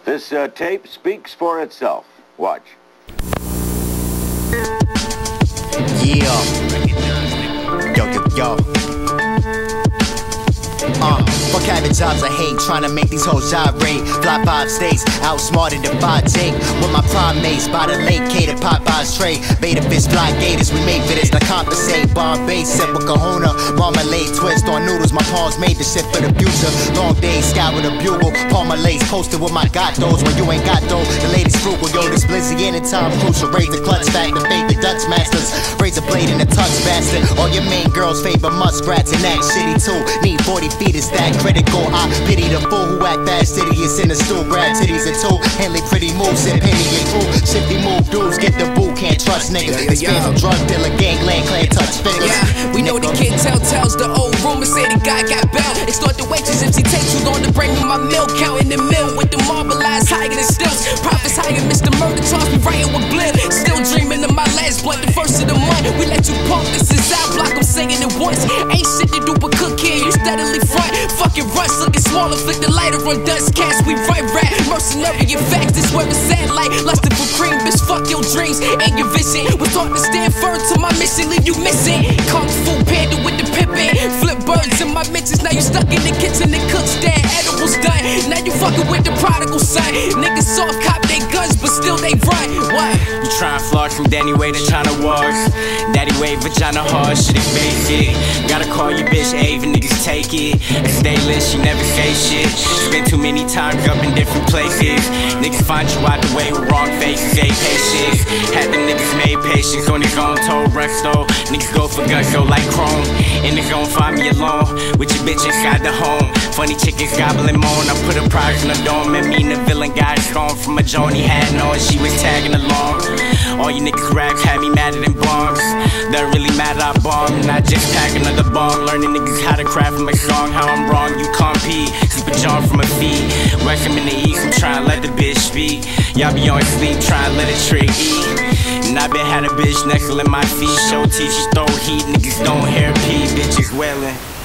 This tape speaks for itself. Watch. Yeah. Yo. Fuck having jobs I hate, trying to make these hoes gyrate. Fly 5 states, outsmarted the 5 take. With my primates, by the lake, catered Popeye's tray. Beta fish, fly gators, we made videos to compensate. Bombay, sip with kahuna, marmalade, twist on noodles. My palms made the shit for the future. Long days, sky with a bugle, palm lace, posted with my gatos. When you ain't got those, the ladies frugal. Yo, this blizzy anytime crucial. Raise the clutch back, the fake the Dutch masters. Raise a blade in the touch bastard. All your main girls favor muskrats and act shitty too. Need 40 feet is that critical. I pity the fool who act fast, idiot in the stool. Grab titties and two, Henley pretty moves and penny and cool. Shifty move dudes, get the boo, can't trust niggas. This fans from drug dealer, gangland, clan touch fingers. Yeah, we know the kid telltales, the old rumors say the guy got bail. Extort the waitress if she takes too long to bring me my milk. Counting the mill with the marbleized higher than stilts. Profits higher, Mr. Murder charge me writing with blip. Still dreaming of my last blunt, the first of the month. We let you pump, this is our block, I'm singing it once. Ain't shit to do but cook here, you steadily front. Fucking rush, looking smaller, flick the lighter on dust cast. We write rap, mercenary in fact, this where it's at. Like lusting for cream, bitch, fuck your dreams and your vision. Was taught to stand firm to my mission, leave you missing. Kung Fu panda with the pippin', flip birds in my mentions. Now you stuck in the kitchen and cook stand, edibles done. Now you fucking with the prodigal son. Niggas soft cop they guns, but still they run. What? You tryna floss from Danny Way to China Wars. Daddy Way, vagina hard, shit is basic. Gotta call your bitch Ave, niggas take it. Stateless, she never say shit. Spent too many times up in different places. Niggas find you out the way with wrong faces, ain't patience. Had the niggas made patience on his own toe, resto. Niggas go for gusto like chrome. In the zone, find me alone with your bitch inside the home. Funny chickens gobbling moan. I put a prize in the dome. And me and the villain guy gone from a Joni had no, and she was tagging along. All you niggas raps had me madder than bombs. That really matter, I bomb. And I just pack another bomb. Learning niggas how to craft my song. How I'm wrong, you compete. Super John from a feet. West I'm in the east, I'm trying to let the bitch speak. Y'all be on sleep, trying to let a trick eat. And I been had a bitch nestling my feet. Show teeth, she throw heat. Niggas don't hair pee, bitches wailing.